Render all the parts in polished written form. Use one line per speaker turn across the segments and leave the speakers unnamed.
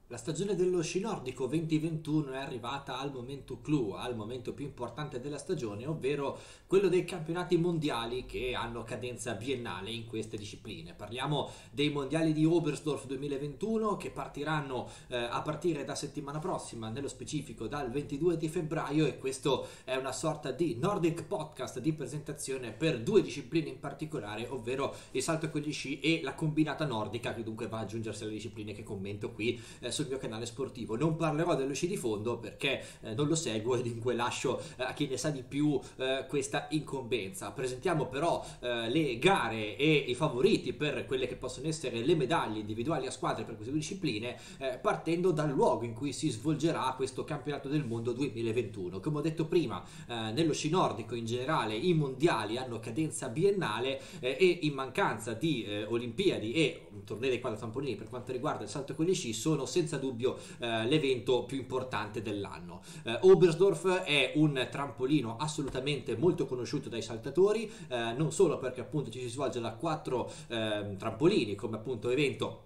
La stagione dello sci nordico 2021 è arrivata al momento clou, al momento più importante della stagione, ovvero quello dei campionati mondiali che hanno cadenza biennale in queste discipline. Parliamo dei mondiali di Oberstdorf 2021 che partiranno a partire da settimana prossima, nello specifico dal 22 di febbraio, e questo è una sorta di Nordic podcast di presentazione per due discipline in particolare, ovvero il salto con gli sci e la combinata nordica, che dunque va ad aggiungersi alle discipline che commento qui sul mio canale sportivo. Non parlerò dello sci di fondo perché non lo seguo e dunque lascio a chi ne sa di più questa incombenza. Presentiamo però le gare e i favoriti per quelle che possono essere le medaglie individuali a squadre per queste due discipline, partendo dal luogo in cui si svolgerà questo campionato del mondo 2021. Come ho detto prima, nello sci nordico in generale i mondiali hanno cadenza biennale e in mancanza di Olimpiadi e un torneo dei quadri trampolini per quanto riguarda il salto con gli sci, sono senza dubbio l'evento più importante dell'anno. Oberstdorf è un trampolino assolutamente molto conosciuto dai saltatori, non solo perché appunto ci si svolge da 4 trampolini come appunto evento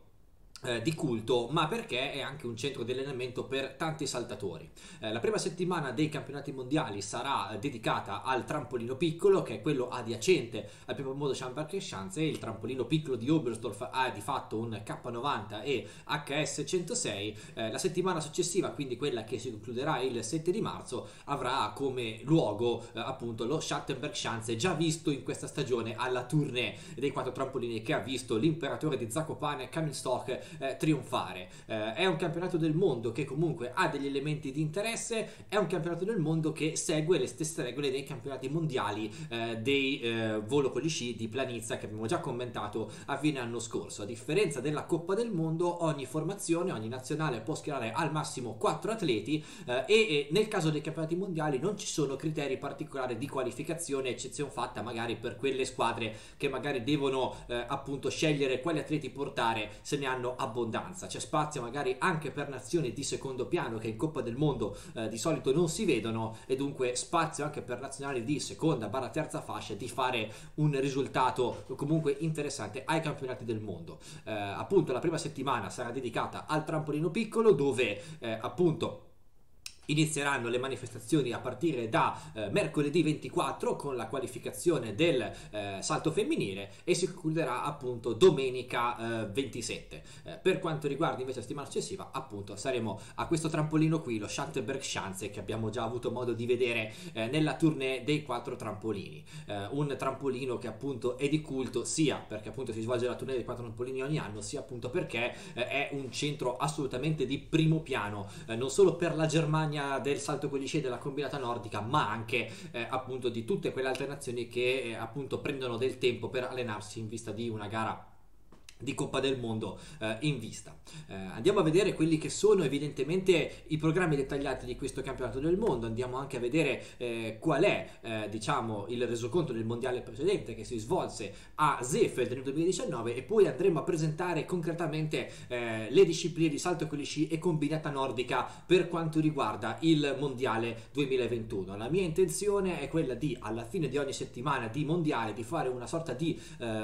di culto, ma perché è anche un centro di allenamento per tanti saltatori. La prima settimana dei campionati mondiali sarà dedicata al trampolino piccolo, che è quello adiacente al primo modo Chamberg-Schanze. Il trampolino piccolo di Oberstdorf ha di fatto un K90 e HS 106. La settimana successiva, quindi quella che si concluderà il 7 di marzo, avrà come luogo appunto lo Schattenberg-Schanze, già visto in questa stagione alla tournée dei 4 trampolini, che ha visto l'imperatore di Zakopane, Kamil Stoch, trionfare. È un campionato del mondo che comunque ha degli elementi di interesse, è un campionato del mondo che segue le stesse regole dei campionati mondiali dei volo con gli sci di Planitza, che abbiamo già commentato a fine anno scorso. A differenza della Coppa del Mondo, ogni formazione, ogni nazionale può schierare al massimo 4 atleti e nel caso dei campionati mondiali non ci sono criteri particolari di qualificazione, eccezione fatta magari per quelle squadre che magari devono appunto scegliere quali atleti portare se ne hanno abbondanza. C'è spazio magari anche per nazioni di secondo piano che in Coppa del Mondo di solito non si vedono, e dunque spazio anche per nazionali di seconda barra terza fascia di fare un risultato comunque interessante ai campionati del mondo. Appunto la prima settimana sarà dedicata al trampolino piccolo, dove appunto inizieranno le manifestazioni a partire da mercoledì 24 con la qualificazione del salto femminile, e si concluderà appunto domenica 27. Per quanto riguarda invece la settimana successiva, appunto saremo a questo trampolino qui, lo Schattenberg-Schanze, che abbiamo già avuto modo di vedere nella tournée dei 4 trampolini. Un trampolino che appunto è di culto sia perché appunto si svolge la tournée dei 4 trampolini ogni anno, sia appunto perché è un centro assolutamente di primo piano, non solo per la Germania del salto con gli sci e della combinata nordica, ma anche appunto di tutte quelle altre nazioni che appunto prendono del tempo per allenarsi in vista di una gara di Coppa del Mondo in vista. Andiamo a vedere quelli che sono evidentemente i programmi dettagliati di questo campionato del mondo. Andiamo anche a vedere qual è diciamo il resoconto del mondiale precedente che si svolse a Seefeld nel 2019, e poi andremo a presentare concretamente le discipline di salto con gli sci e combinata nordica per quanto riguarda il mondiale 2021. La mia intenzione è quella di, alla fine di ogni settimana di mondiale, di fare una sorta di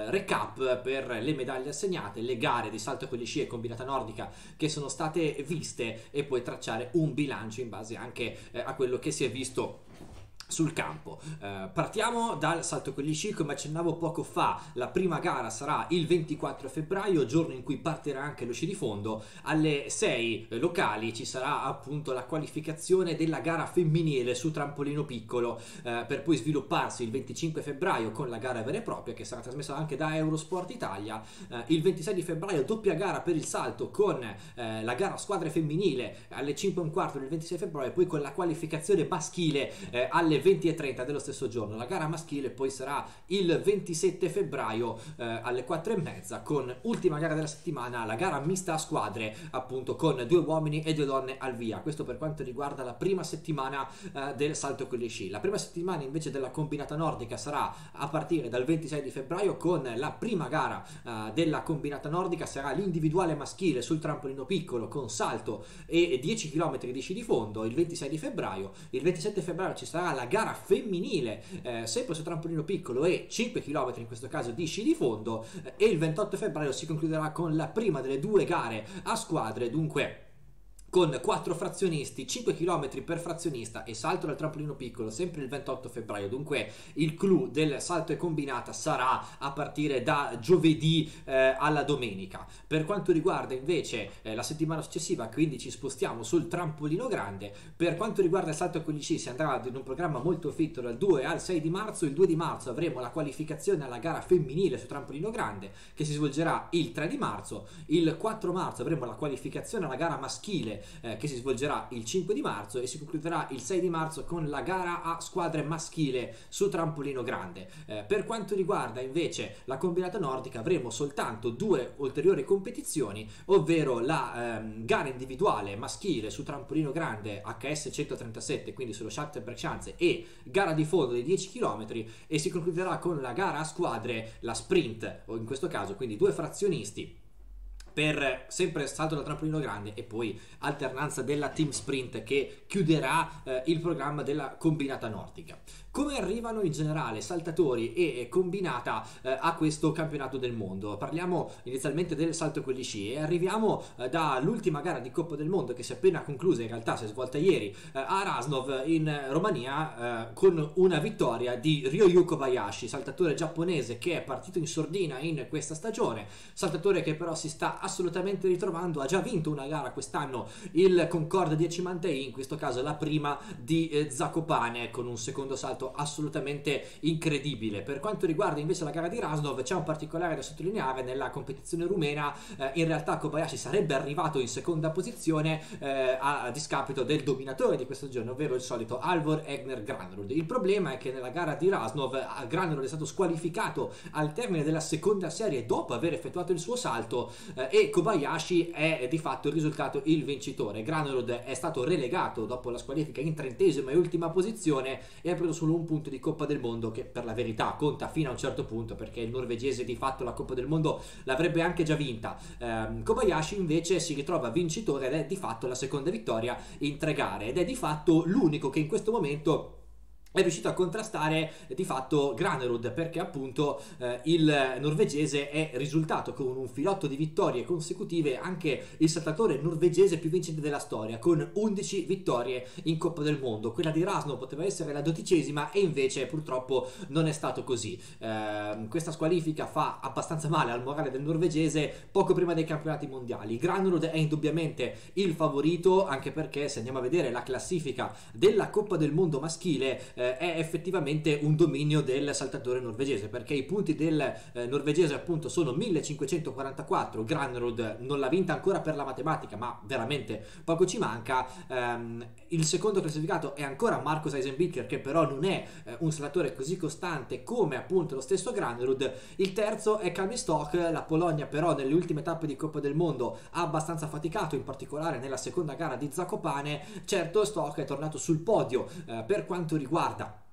recap per le medaglie assegnate, le gare di salto con gli sci e combinata nordica che sono state viste, e poi tracciare un bilancio in base anche a quello che si è visto sul campo. Partiamo dal salto con gli sci. Come accennavo poco fa, la prima gara sarà il 24 febbraio, giorno in cui partirà anche lo sci di fondo. Alle 6 locali ci sarà appunto la qualificazione della gara femminile su trampolino piccolo, per poi svilupparsi il 25 febbraio con la gara vera e propria, che sarà trasmessa anche da Eurosport Italia. Il 26 di febbraio doppia gara per il salto con la gara squadre femminile alle 5:15 del 26 febbraio, e poi con la qualificazione maschile alle 20:30 dello stesso giorno. La gara maschile poi sarà il 27 febbraio alle 4:30, con ultima gara della settimana, la gara mista a squadre, appunto con 2 uomini e 2 donne al via. Questo per quanto riguarda la prima settimana del salto con gli sci. La prima settimana invece della combinata nordica sarà a partire dal 26 di febbraio, con la prima gara della combinata nordica sarà l'individuale maschile sul trampolino piccolo con salto e 10 km di sci di fondo il 26 di febbraio. Il 27 febbraio ci sarà la gara femminile sempre su trampolino piccolo e 5 km in questo caso di sci di fondo, e il 28 febbraio si concluderà con la prima delle 2 gare a squadre, dunque con 4 frazionisti, 5 km per frazionista e salto dal trampolino piccolo sempre il 28 febbraio. Dunque il clou del salto e combinata sarà a partire da giovedì alla domenica. Per quanto riguarda invece la settimana successiva, quindi ci spostiamo sul trampolino grande. Per quanto riguarda il salto con gli sci si andrà in un programma molto fitto dal 2 al 6 di marzo. Il 2 di marzo avremo la qualificazione alla gara femminile su trampolino grande che si svolgerà il 3 di marzo. Il 4 marzo avremo la qualificazione alla gara maschile che si svolgerà il 5 di marzo e si concluderà il 6 di marzo con la gara a squadre maschile su trampolino grande. Per quanto riguarda invece la combinata nordica avremo soltanto 2 ulteriori competizioni, ovvero la gara individuale maschile su trampolino grande HS 137, quindi sullo Schattenbergschanze, e gara di fondo di 10 km, e si concluderà con la gara a squadre, la sprint, o in questo caso quindi 2 frazionisti per sempre salto da trampolino grande e poi alternanza della team sprint che chiuderà il programma della combinata nordica. Come arrivano in generale saltatori e combinata a questo campionato del mondo? Parliamo inizialmente del salto con gli sci e arriviamo dall'ultima gara di Coppa del Mondo che si è appena conclusa, in realtà si è svolta ieri a Rasnov in Romania, con una vittoria di Ryoyu Kobayashi, saltatore giapponese che è partito in sordina in questa stagione, saltatore che però si sta assolutamente ritrovando. Ha già vinto una gara quest'anno, il Concorde 10 Mantei, in questo caso la prima di Zakopane, con un secondo salto assolutamente incredibile. Per quanto riguarda invece la gara di Rasnov c'è un particolare da sottolineare: nella competizione rumena in realtà Kobayashi sarebbe arrivato in seconda posizione a discapito del dominatore di questa stagione, ovvero il solito Halvor Egner Granerud. Il problema è che nella gara di Rasnov Granerud è stato squalificato al termine della seconda serie dopo aver effettuato il suo salto e Kobayashi è di fatto risultato il vincitore. Granerud è stato relegato dopo la squalifica in 30ª e ultima posizione e ha preso solo un punto di Coppa del Mondo, che per la verità conta fino a un certo punto, perché il norvegese di fatto la Coppa del Mondo l'avrebbe anche già vinta. Kobayashi invece si ritrova vincitore ed è di fatto la seconda vittoria in 3 gare ed è di fatto l'unico che in questo momento è riuscito a contrastare di fatto Granerud, perché appunto il norvegese è risultato con un filotto di vittorie consecutive anche il saltatore norvegese più vincente della storia, con 11 vittorie in Coppa del Mondo. Quella di Rasnov poteva essere la 12ª e invece purtroppo non è stato così. Questa squalifica fa abbastanza male al morale del norvegese poco prima dei campionati mondiali. Granerud è indubbiamente il favorito, anche perché se andiamo a vedere la classifica della Coppa del Mondo maschile è effettivamente un dominio del saltatore norvegese, perché i punti del norvegese appunto sono 1544. Granerud non l'ha vinta ancora per la matematica, ma veramente poco ci manca. Il secondo classificato è ancora Marcos Eisenbichler, che però non è un saltatore così costante come appunto lo stesso Granerud. Il terzo è Kamil Stoch. La Polonia però nelle ultime tappe di Coppa del Mondo ha abbastanza faticato, in particolare nella seconda gara di Zakopane. Certo, Stoch è tornato sul podio per quanto riguarda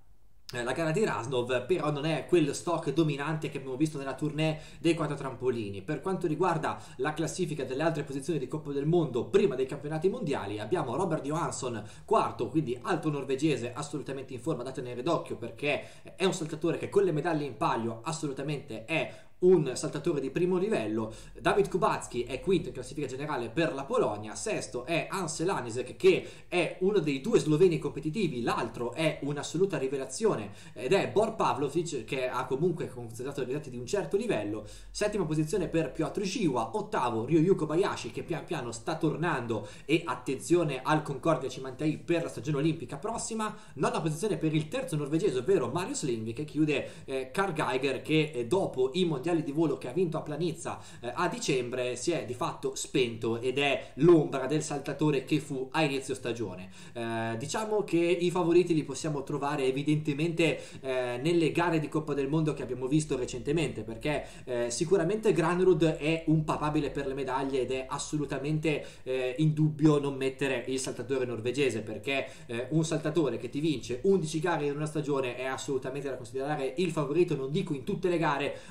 la gara di Rasnov, però non è quel Stoch dominante che abbiamo visto nella tournée dei 4 trampolini. Per quanto riguarda la classifica delle altre posizioni di Coppa del Mondo prima dei campionati mondiali, abbiamo Robert Johansson quarto, quindi alto norvegese, assolutamente in forma da tenere d'occhio, perché è un saltatore che con le medaglie in palio assolutamente è un saltatore di primo livello. David Kubacki è quinto in classifica generale per la Polonia, sesto è Ansel Anisek, che è uno dei 2 sloveni competitivi, l'altro è un'assoluta rivelazione ed è Bor Pavlovic, che ha comunque considerato risultati di un certo livello. Settima posizione per Piotr Žiwa, ottavo Ryoyu Kobayashi, che pian piano sta tornando, e attenzione al Concordia Cimantei per la stagione olimpica prossima. Nona posizione per il terzo norvegese, ovvero Marius Lindvik, che chiude Karl Geiger, che dopo i mondiali di volo che ha vinto a Planizza a dicembre si è di fatto spento ed è l'ombra del saltatore che fu a inizio stagione. Diciamo che i favoriti li possiamo trovare evidentemente nelle gare di Coppa del Mondo che abbiamo visto recentemente, perché sicuramente Granerud è un papabile per le medaglie ed è assolutamente in dubbio non mettere il saltatore norvegese, perché un saltatore che ti vince 11 gare in una stagione è assolutamente da considerare il favorito, non dico in tutte le gare, ma poco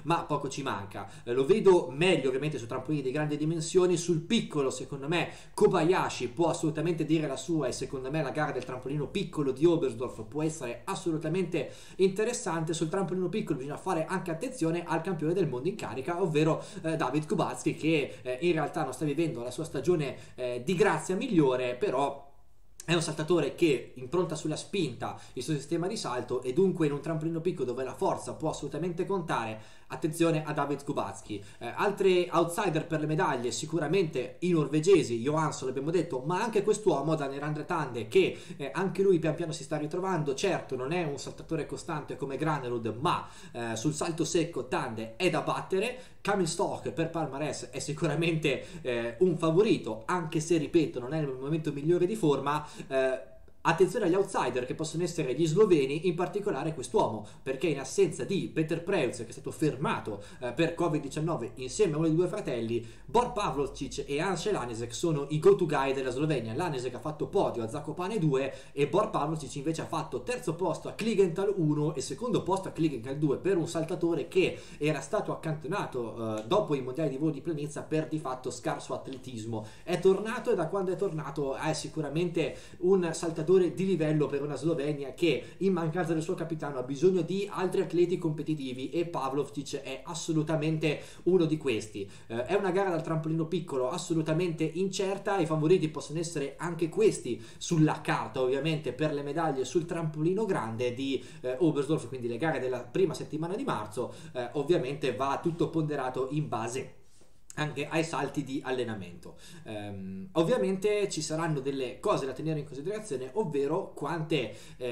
poco ci manca. Lo vedo meglio ovviamente su trampolini di grandi dimensioni. Sul piccolo secondo me Kobayashi può assolutamente dire la sua, e secondo me la gara del trampolino piccolo di Oberstdorf può essere assolutamente interessante. Sul trampolino piccolo bisogna fare anche attenzione al campione del mondo in carica, ovvero David Kubacki, che in realtà non sta vivendo la sua stagione di grazia migliore, però è un saltatore che impronta sulla spinta il suo sistema di salto, e dunque in un trampolino piccolo dove la forza può assolutamente contare, attenzione a David Kubacki. Altri outsider per le medaglie sicuramente i norvegesi, Johansson l'abbiamo detto, ma anche quest'uomo Daniel Andre Tande, che anche lui pian piano si sta ritrovando. Certo non è un saltatore costante come Granerud, ma sul salto secco Tande è da battere. Kamil Stoch per palmarès è sicuramente un favorito, anche se ripeto non è nel momento migliore di forma. Attenzione agli outsider che possono essere gli sloveni, in particolare quest'uomo, perché in assenza di Peter Preuss, che è stato fermato per Covid-19 insieme a uno dei due fratelli, Bor Pavlovcic e Ance Lanesek sono i go-to guy della Slovenia. Lanesek ha fatto podio a Zakopane 2 e Bor Pavlovcic invece ha fatto terzo posto a Kligenthal 1 e secondo posto a Kligenthal 2 per un saltatore che era stato accantonato dopo i mondiali di volo di Planica per di fatto scarso atletismo. È tornato, e da quando è tornato è sicuramente un saltatore di livello per una Slovenia che in mancanza del suo capitano ha bisogno di altri atleti competitivi, e Pavlovcic è assolutamente uno di questi. È una gara dal trampolino piccolo assolutamente incerta, i favoriti possono essere anche questi sulla carta ovviamente per le medaglie sul trampolino grande di Oberstdorf, quindi le gare della prima settimana di marzo. Ovviamente va tutto ponderato in base anche ai salti di allenamento. Ovviamente ci saranno delle cose da tenere in considerazione, ovvero quante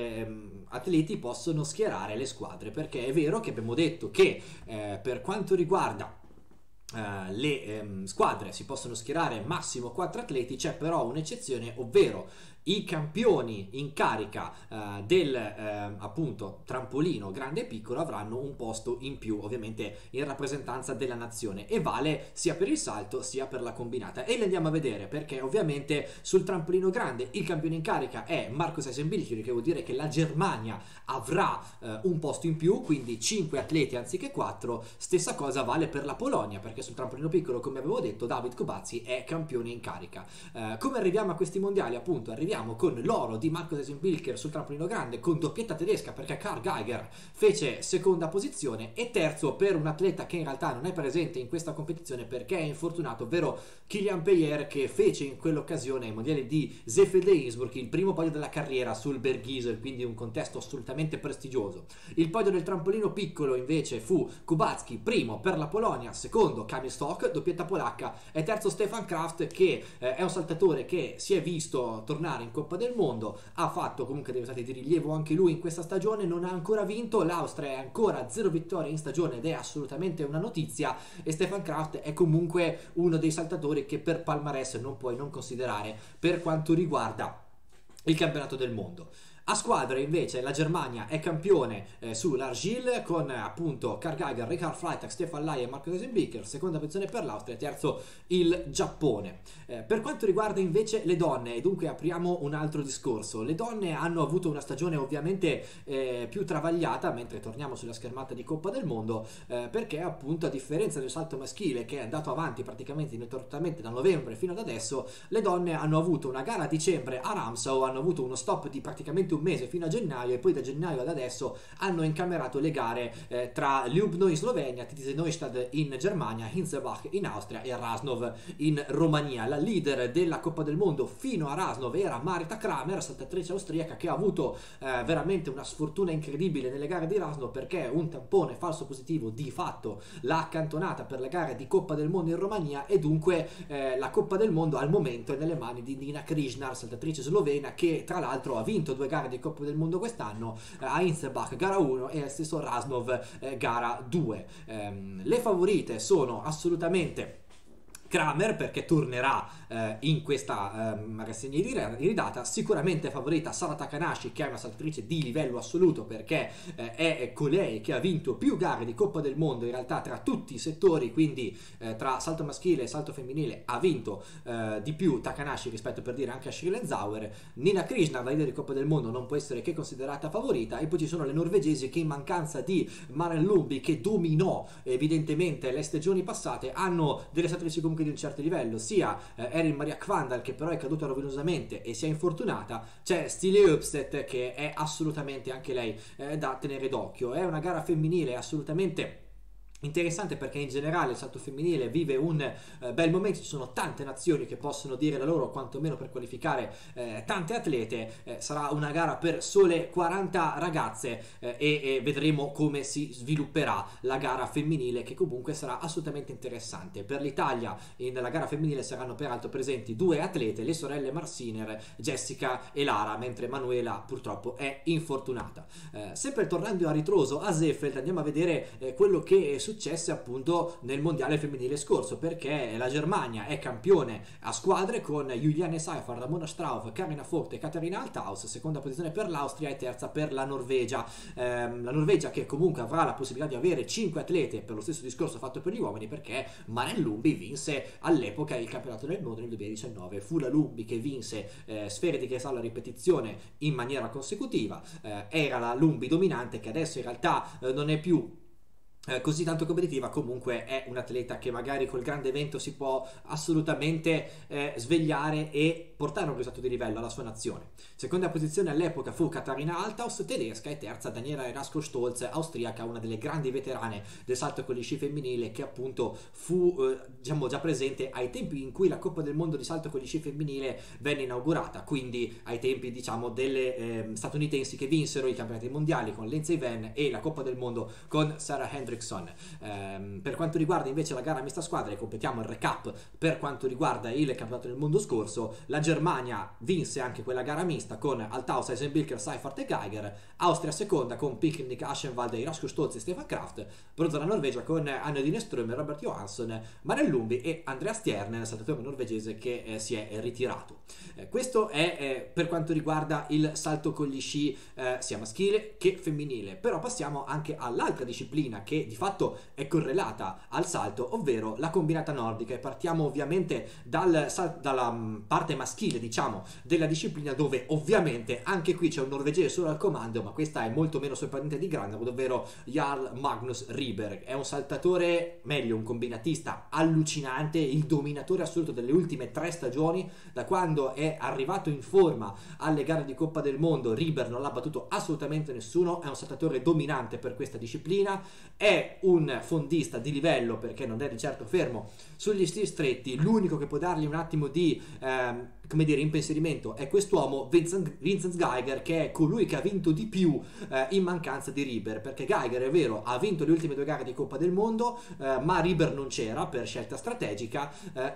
atleti possono schierare le squadre, perché è vero che abbiamo detto che per quanto riguarda le squadre si possono schierare massimo 4 atleti, c'è però un'eccezione, ovvero i campioni in carica del appunto trampolino grande e piccolo avranno un posto in più, ovviamente in rappresentanza della nazione, e vale sia per il salto sia per la combinata. E li andiamo a vedere, perché ovviamente sul trampolino grande il campione in carica è Marcus Eisenbichler, che vuol dire che la Germania avrà un posto in più, quindi 5 atleti anziché 4. Stessa cosa vale per la Polonia, perché sul trampolino piccolo, come avevo detto, David Kubacki è campione in carica. Come arriviamo a questi mondiali? Appunto arriviamo con l'oro di Marcus Eisenbichler sul trampolino grande, con doppietta tedesca perché Karl Geiger fece seconda posizione, e terzo per un atleta che in realtà non è presente in questa competizione perché è infortunato, ovvero Kilian Payer, che fece in quell'occasione ai mondiali di Seefeld e Innsbruck il primo podio della carriera sul Bergisel, quindi un contesto assolutamente prestigioso. Il podio del trampolino piccolo invece fu Kubacki primo per la Polonia, secondo Kamil Stoch, doppietta polacca, e terzo Stefan Kraft, che è un saltatore che si è visto tornare in Coppa del Mondo, ha fatto comunque dei risultati di rilievo anche lui in questa stagione, non ha ancora vinto, l'Austria è ancora 0 vittorie in stagione ed è assolutamente una notizia, e Stefan Kraft è comunque uno dei saltatori che per palmarès non puoi non considerare per quanto riguarda il campionato del mondo. A squadre invece la Germania è campione sull'Argyle con appunto Karl Geiger, Richard Freitag, Stefan Lai e Marcus Eisenbichler, seconda posizione per l'Austria, terzo il Giappone. Per quanto riguarda invece le donne, e dunque apriamo un altro discorso, le donne hanno avuto una stagione ovviamente più travagliata, mentre torniamo sulla schermata di Coppa del Mondo, perché appunto a differenza del salto maschile che è andato avanti praticamente ininterrottamente da novembre fino ad adesso, le donne hanno avuto una gara a dicembre a Ramsau, hanno avuto uno stop di praticamente un mese fino a gennaio, e poi da gennaio ad adesso hanno incamerato le gare tra Ljubno in Slovenia, Titisee Neustadt in Germania, Hinzelbach in Austria e Rasnov in Romania. La leader della Coppa del Mondo fino a Rasnov era Marita Kramer, saltatrice austriaca, che ha avuto veramente una sfortuna incredibile nelle gare di Rasnov, perché un tampone falso positivo di fatto l'ha accantonata per le gare di Coppa del Mondo in Romania, e dunque la Coppa del Mondo al momento è nelle mani di Nina Krishnar, saltatrice slovena, che tra l'altro ha vinto 2 gare di Coppa del Mondo quest'anno, a Hinzelbach gara 1 e al stesso Rasnov gara 2. Le favorite sono assolutamente Kramer, perché tornerà in questa rassegna iridata. Sicuramente favorita Sara Takanashi, che è una saltatrice di livello assoluto, perché è colei che ha vinto più gare di Coppa del Mondo in realtà tra tutti i settori, quindi tra salto maschile e salto femminile ha vinto di più Takanashi rispetto, per dire, anche a Shirley Zauer. Nina Krishna, la leader di Coppa del Mondo, non può essere che considerata favorita, e poi ci sono le norvegesi che, in mancanza di Maren Lundby, che dominò evidentemente le stagioni passate, hanno delle saltatrici comunque di un certo livello, sia Erin Maria Kvandal, che però è caduta rovinosamente e si è infortunata, c'è Stile Upstedt, che è assolutamente anche lei da tenere d'occhio. È una gara femminile assolutamente interessante, perché in generale il salto femminile vive un bel momento, ci sono tante nazioni che possono dire la loro, quantomeno per qualificare tante atlete. Sarà una gara per sole 40 ragazze e vedremo come si svilupperà la gara femminile, che comunque sarà assolutamente interessante. Per l'Italia nella gara femminile saranno peraltro presenti due atlete, le sorelle Marsiner, Jessica e Lara, mentre Manuela purtroppo è infortunata. Sempre tornando a ritroso a Seefeld, andiamo a vedere quello che è successe appunto nel mondiale femminile scorso, perché la Germania è campione a squadre con Juliane Seifert, Ramona Strauff, Carina Vogt e Katharina Althaus, seconda posizione per l'Austria e terza per la Norvegia. La Norvegia, che comunque avrà la possibilità di avere 5 atlete, per lo stesso discorso fatto per gli uomini, perché Maren Lundby vinse all'epoca il campionato del mondo nel 2019. Fu la Lundby che vinse sfere di cristallo a ripetizione in maniera consecutiva. Era la Lundby dominante, che adesso in realtà non è più così tanto competitiva. Comunque è un atleta che magari col grande evento si può assolutamente svegliare e portare un risultato di livello alla sua nazione. Seconda posizione all'epoca fu Katharina Althaus, tedesca, e terza Daniela Erasko-Stolz, austriaca, una delle grandi veterane del salto con gli sci femminile, che appunto fu diciamo già presente ai tempi in cui la Coppa del Mondo di salto con gli sci femminile venne inaugurata, quindi ai tempi diciamo delle statunitensi che vinsero i campionati mondiali con Lindsey Venn e la Coppa del Mondo con Sarah Hendrickson. Per quanto riguarda invece la gara mista squadre, completiamo il recap per quanto riguarda il campionato del mondo scorso. La Germania vinse anche quella gara mista con Althaus, Eisenbilker, Seifert e Geiger. Austria seconda con Picknick, Aschenwald, Erasko Stolz e Stefan Kraft. Bronzo la Norvegia con Anne-Dine Ström, Robert Johansson, Maren Lundby e Andreas Stjernen, saltatore norvegese che si è ritirato. Questo è per quanto riguarda il salto con gli sci sia maschile che femminile. Però passiamo anche all'altra disciplina che di fatto è correlata al salto, ovvero la combinata nordica, e partiamo ovviamente dalla parte maschile, diciamo, della disciplina, dove ovviamente anche qui c'è un norvegese solo al comando, ma questa è molto meno sorprendente di Granavold, ovvero Jarl Magnus Rieber. È un saltatore, meglio un combinatista allucinante, il dominatore assoluto delle ultime 3 stagioni. Da quando è arrivato in forma alle gare di Coppa del Mondo, Rieber non l'ha battuto assolutamente nessuno. È un saltatore dominante per questa disciplina, è un fondista di livello, perché non è di certo fermo sugli stili stretti. L'unico che può dargli un attimo di come dire, impensierimento è quest'uomo, Vincent Geiger, che è colui che ha vinto di più in mancanza di Rieber, perché Geiger, è vero, ha vinto le ultime 2 gare di Coppa del Mondo, ma Rieber non c'era per scelta strategica,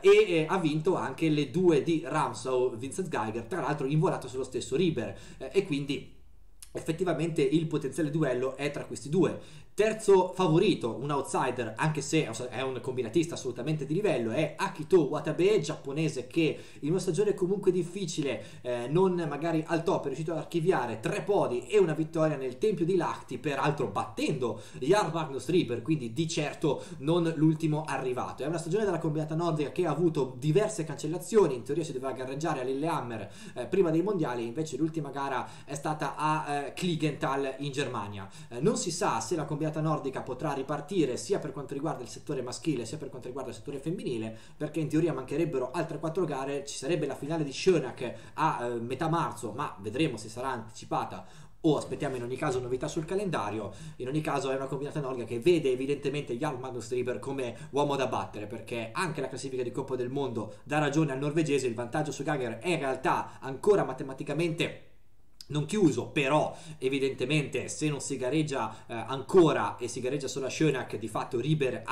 e ha vinto anche le 2 di Ramsau, Vincent Geiger, tra l'altro involato sullo stesso Rieber, e quindi effettivamente il potenziale duello è tra questi due. Terzo favorito, un outsider, anche se è un combinatista assolutamente di livello, è Akito Watabe, giapponese, che in una stagione comunque difficile, non magari al top, è riuscito ad archiviare 3 podi e una vittoria nel Tempio di Lahti, peraltro battendo Jarl Magnus Rieber, quindi di certo non l'ultimo arrivato. È una stagione della combinata nordica che ha avuto diverse cancellazioni. In teoria si doveva gareggiare a Lillehammer prima dei mondiali, invece l'ultima gara è stata a Kligenthal in Germania. Non si sa se la combinata nordica potrà ripartire sia per quanto riguarda il settore maschile sia per quanto riguarda il settore femminile, perché in teoria mancherebbero altre 4 gare. Ci sarebbe la finale di Schönach a metà marzo, ma vedremo se sarà anticipata o aspettiamo in ogni caso novità sul calendario. In ogni caso è una combinata nordica che vede evidentemente Jarl Magnus Rieber come uomo da battere, perché anche la classifica di Coppa del Mondo dà ragione al norvegese. Il vantaggio su Geiger è in realtà ancora matematicamente non chiuso, però evidentemente se non si gareggia ancora e si gareggia solo a Schönach, di fatto Rieber ha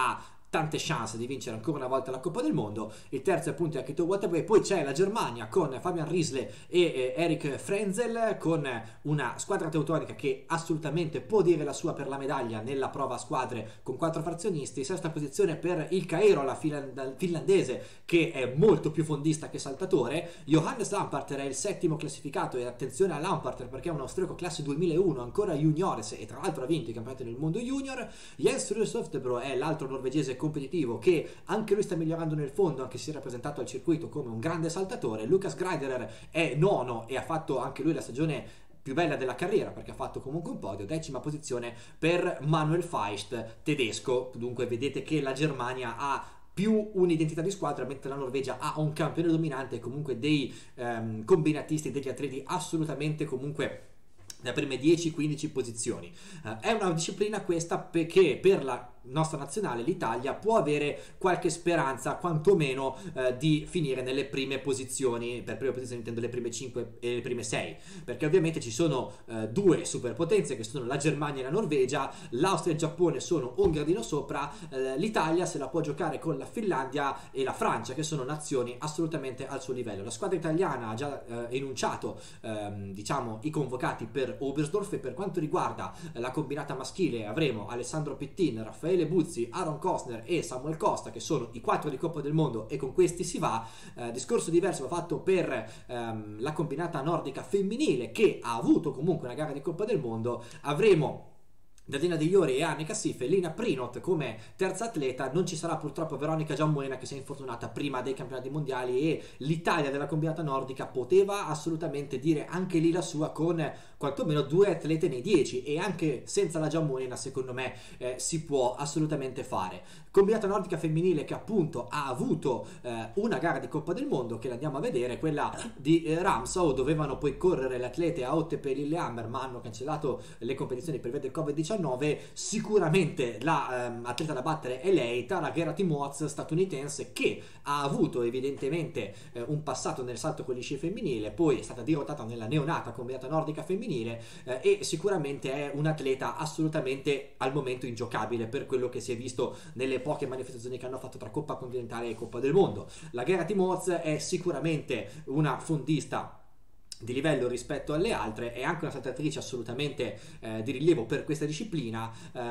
tante chance di vincere ancora una volta la Coppa del Mondo. Il terzo appunto è Akito Watabe, poi c'è la Germania con Fabian Riesle e Eric Frenzel, con una squadra teutonica che assolutamente può dire la sua per la medaglia nella prova a squadre con 4 frazionisti. Sesta posizione per il Cairo, la finlandese, che è molto più fondista che saltatore. Johannes Lampart è il settimo classificato, e attenzione a Lampart perché è un austriaco classe 2001, ancora juniores, e tra l'altro ha vinto i campionati del mondo junior. Jens Rudolf è l'altro norvegese competitivo che anche lui sta migliorando nel fondo, anche se si era presentato al circuito come un grande saltatore. Lucas Greiderer è nono e ha fatto anche lui la stagione più bella della carriera perché ha fatto comunque un podio. Decima posizione per Manuel Feist, tedesco. Dunque vedete che la Germania ha più un'identità di squadra, mentre la Norvegia ha un campione dominante e comunque dei combinatisti, degli atleti assolutamente comunque le prime 10-15 posizioni. È una disciplina questa perché per la nostra nazionale, l'Italia, può avere qualche speranza quantomeno di finire nelle prime posizioni. Per prime posizioni intendo le prime 5 e le prime 6, perché ovviamente ci sono due superpotenze che sono la Germania e la Norvegia. L'Austria e il Giappone sono un gradino sopra. L'Italia se la può giocare con la Finlandia e la Francia, che sono nazioni assolutamente al suo livello. La squadra italiana ha già enunciato diciamo i convocati per Oberstdorf, e per quanto riguarda la combinata maschile avremo Alessandro Pittin, Raffaele Buzzi, Aaron Kostner e Samuel Costa, che sono i 4 di Coppa del Mondo, e con questi si va. Discorso diverso va fatto per la combinata nordica femminile, che ha avuto comunque una gara di Coppa del Mondo. Avremo Dadina De Iori e Annika Sif e Lina Prinot come terza atleta. Non ci sarà purtroppo Veronica Giammuena, che si è infortunata prima dei campionati mondiali, e l'Italia della combinata nordica poteva assolutamente dire anche lì la sua con quantomeno 2 atlete nei 10, e anche senza la Giammuena secondo me si può assolutamente fare. Combinata nordica femminile che appunto ha avuto una gara di Coppa del Mondo, che la andiamo a vedere, quella di Ramsau. Dovevano poi correre le atlete a Ottepe e Lillehammer, ma hanno cancellato le competizioni per via del Covid-19. Sicuramente la atleta da battere è lei, Tara Gerati-Moaz, statunitense, che ha avuto evidentemente un passato nel salto con gli sci femminile, poi è stata dirottata nella neonata combinata nordica femminile, e sicuramente è un atleta assolutamente al momento ingiocabile per quello che si è visto nelle poche manifestazioni che hanno fatto tra Coppa Continentale e Coppa del Mondo. La Gerati-Moaz è sicuramente una fondista di livello rispetto alle altre, è anche una saltatrice assolutamente di rilievo per questa disciplina.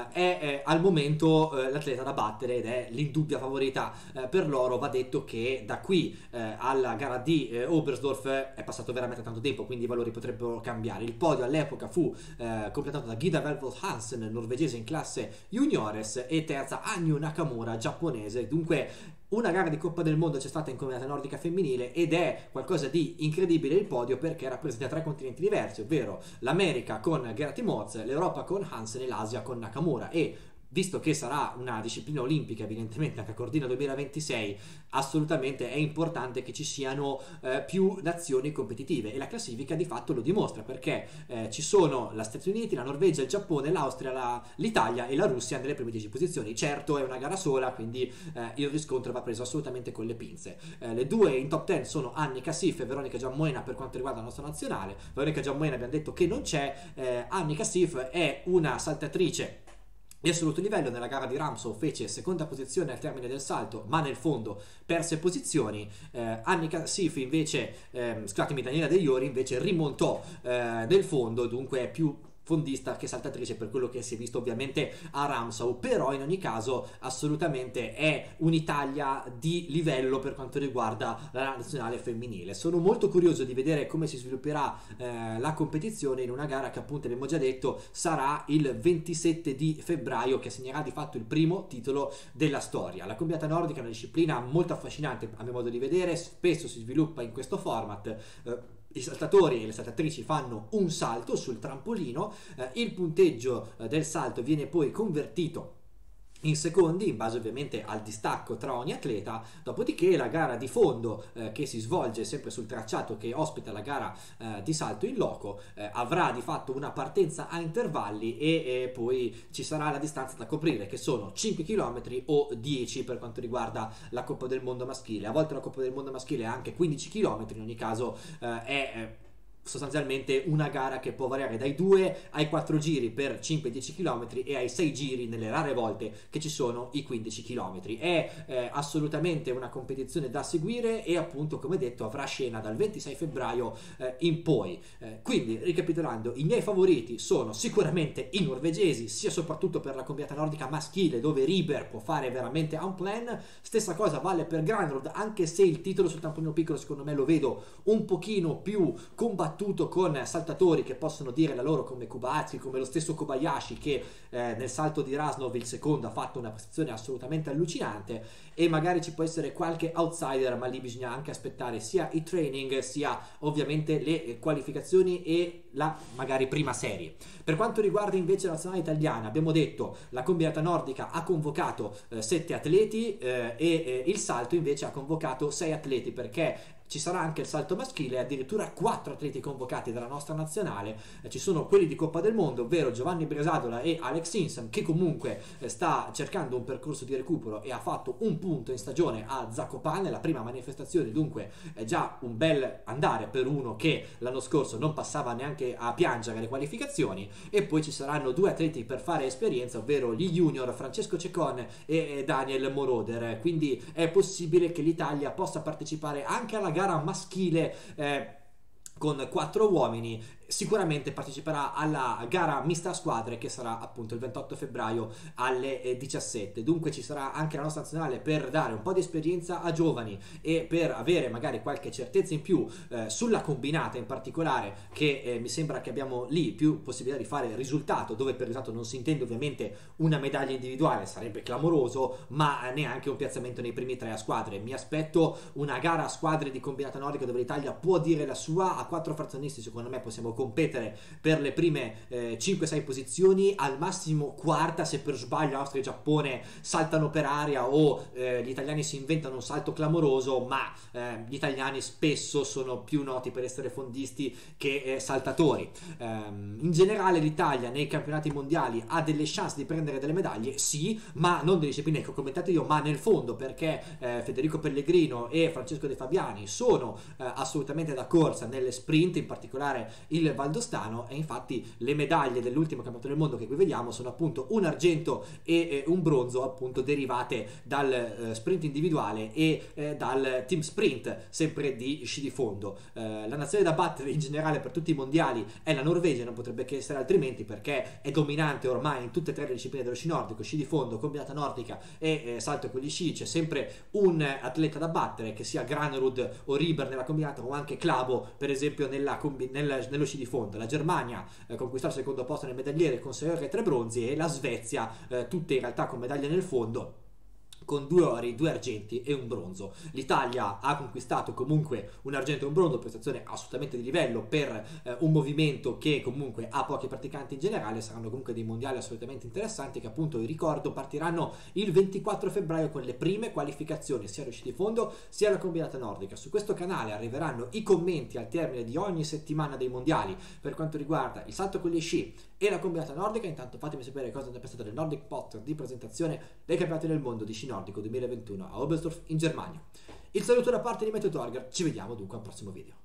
È al momento l'atleta da battere ed è l'indubbia favorita per l'oro. Va detto che da qui alla gara di Oberstdorf è passato veramente tanto tempo, quindi i valori potrebbero cambiare. Il podio all'epoca fu completato da Gida Velvold Hansen, norvegese in classe juniores, e terza Hanyu Nakamura, giapponese. Dunque una gara di Coppa del Mondo c'è stata in combinata nordica femminile, ed è qualcosa di incredibile il podio, perché rappresenta 3 continenti diversi, ovvero l'America con Gerati-Moaz, l'Europa con Hansen e l'Asia con Nakamura. E visto che sarà una disciplina olimpica evidentemente anche a Cortina 2026, assolutamente è importante che ci siano più nazioni competitive, e la classifica di fatto lo dimostra, perché ci sono gli Stati Uniti, la Norvegia, il Giappone, l'Austria, l'Italia e la Russia nelle prime 10 posizioni. Certo, è una gara sola, quindi il riscontro va preso assolutamente con le pinze. Le due in top 10 sono Annika Sif e Veronica Giammuena per quanto riguarda la nostra nazionale. Veronica Giammuena abbiamo detto che non c'è. Annika Sif è una saltatrice di assoluto livello. Nella gara di Ramsau fece seconda posizione al termine del salto, ma nel fondo perse posizioni. Annika Sif invece, scusatemi, Daniela De Iori invece rimontò nel fondo, dunque è più fondista che saltatrice per quello che si è visto ovviamente a Ramsau. Però in ogni caso assolutamente è un'Italia di livello per quanto riguarda la nazionale femminile. Sono molto curioso di vedere come si svilupperà la competizione in una gara che, appunto, abbiamo già detto, sarà il 27 di febbraio, che segnerà di fatto il primo titolo della storia. La combinata nordica è una disciplina molto affascinante a mio modo di vedere, spesso si sviluppa in questo format. I saltatori e le saltatrici fanno un salto sul trampolino, il punteggio del salto viene poi convertito in secondi, in base ovviamente al distacco tra ogni atleta. Dopodiché la gara di fondo, che si svolge sempre sul tracciato che ospita la gara di salto in loco, avrà di fatto una partenza a intervalli, e poi ci sarà la distanza da coprire, che sono 5 km o 10 per quanto riguarda la Coppa del Mondo maschile. A volte la Coppa del Mondo maschile è anche 15 km, in ogni caso è sostanzialmente una gara che può variare dai 2 ai 4 giri per 5-10 km e ai 6 giri nelle rare volte che ci sono i 15 km. È assolutamente una competizione da seguire e appunto, come detto, avrà scena dal 26 febbraio in poi. Quindi, ricapitolando, i miei favoriti sono sicuramente i norvegesi, sia soprattutto per la combinata nordica maschile, dove Riber può fare veramente un plan. Stessa cosa vale per Granerud, anche se il titolo sul trampolino piccolo secondo me lo vedo un pochino più combattuto con saltatori che possono dire la loro, come Kubatski, come lo stesso Kobayashi, che nel salto di Rasnov il secondo ha fatto una prestazione assolutamente allucinante, e magari ci può essere qualche outsider, ma lì bisogna anche aspettare sia i training sia ovviamente le qualificazioni e la magari prima serie. Per quanto riguarda invece la nazionale italiana, abbiamo detto la combinata nordica ha convocato 7 atleti e il salto invece ha convocato 6 atleti, perché ci sarà anche il salto maschile, addirittura 4 atleti convocati dalla nostra nazionale. Ci sono quelli di Coppa del Mondo, ovvero Giovanni Bresadola e Alex Simpson, che comunque sta cercando un percorso di recupero e ha fatto un punto in stagione a Zakopane, la prima manifestazione, dunque è già un bel andare per uno che l'anno scorso non passava neanche a piangere le qualificazioni. E poi ci saranno 2 atleti per fare esperienza, ovvero gli junior Francesco Cecon e Daniel Moroder. Quindi è possibile che l'Italia possa partecipare anche alla gara maschile con 4 uomini. Sicuramente parteciperà alla gara mista a squadre, che sarà appunto il 28 febbraio alle 17. Dunque ci sarà anche la nostra nazionale per dare un po' di esperienza a giovani e per avere magari qualche certezza in più sulla combinata in particolare, che mi sembra che abbiamo lì più possibilità di fare risultato, dove per risultato non si intende ovviamente una medaglia individuale, sarebbe clamoroso, ma neanche un piazzamento nei primi 3 a squadre. Mi aspetto una gara a squadre di combinata nordica dove l'Italia può dire la sua. A 4 frazionisti secondo me possiamo competere per le prime 5-6 posizioni, al massimo quarta se per sbaglio Austria e Giappone saltano per aria o gli italiani si inventano un salto clamoroso, ma gli italiani spesso sono più noti per essere fondisti che saltatori. In generale l'Italia nei campionati mondiali ha delle chance di prendere delle medaglie, sì, ma non delle discipline che ho commentato io, ma nel fondo, perché Federico Pellegrino e Francesco De Fabiani sono assolutamente da corsa nelle sprint, in particolare il valdostano, e infatti le medaglie dell'ultimo campionato del mondo che qui vediamo sono appunto un argento e un bronzo, appunto derivate dal sprint individuale e dal team sprint, sempre di sci di fondo. La nazione da battere in generale per tutti i mondiali è la Norvegia, non potrebbe che essere altrimenti, perché è dominante ormai in tutte e 3 le discipline dello sci nordico, sci di fondo, combinata nordica e salto con gli sci. C'è sempre un atleta da battere, che sia Granerud o Riber nella combinata, o anche Klabo per esempio nello sci di fondo. La Germania conquistò il secondo posto nel medagliere con 6 ore e 3 bronzi, e la Svezia tutte in realtà con medaglie nel fondo, con 2 ori, 2 argenti e un bronzo. L'Italia ha conquistato comunque un argento e un bronzo, prestazione assolutamente di livello per un movimento che comunque ha pochi praticanti in generale. Saranno comunque dei mondiali assolutamente interessanti, che appunto vi ricordo partiranno il 24 febbraio con le prime qualificazioni sia allo sci di fondo sia alla combinata nordica. Su questo canale arriveranno i commenti al termine di ogni settimana dei mondiali per quanto riguarda il salto con gli sci e la combinata nordica. Intanto fatemi sapere cosa ne pensate del Nordic Potter di presentazione dei campionati del mondo di sci nordico 2021 a Oberstdorf in Germania. Il saluto da parte di Matteo Torger, ci vediamo dunque al prossimo video.